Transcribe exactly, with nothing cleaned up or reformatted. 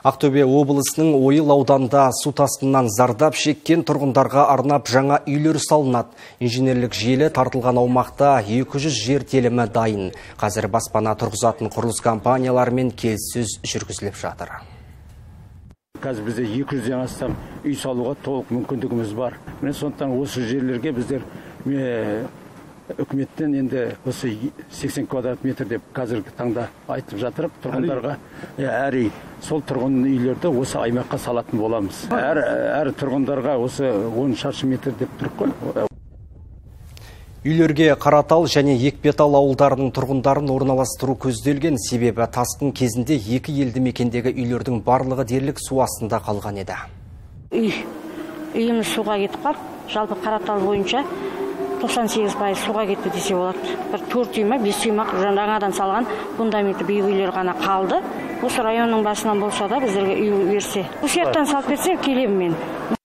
Ақтөбе облысының Ойыл ауданында су тасқынынан зардап шеккен тұрғындарға арнап жаңа үйлер салынады. Инженерлік желі тартылған аумақта екі жүз жер телімі дайын. Қазір баспана тұрғызатын құрылыс компанияларымен келіссөз жүргізіліп жатыр. Қазір бізде екі жүзден астам үй салуға толық мүмкіндігіміз бар. Міне сондықтан осы жерлерге біздер үкіметтен енді осы сексен квадрат метр деп қазіргі таңда айтып жатырып, тұрғындарға әр сол тұрғын үйлерді осы аймаққа салатын боламыз. Әр, әр тұрғындарға осы он шаршы метр деп тұрып қой. Үйлерге Қаратал және Екпетал ауылдарының тұрғындарын орналастыру көзделген, себебі тасқын кезінде екі елді мекендегі үйлердің барлығы дерлік су астында қалған еді. Үй, үйіміз суға кетіп қалды. Жалпы Қаратал бойынша тоқсан сегіз пайыз суға кетті десе болады. Бір төрт үй ма, бес үй ма жаңадан салған фундаменті биік үйлер ғана қалды. Осы районның басынан болса да біздерге үй берсе. Осы жақтан салып берсе келемін мен.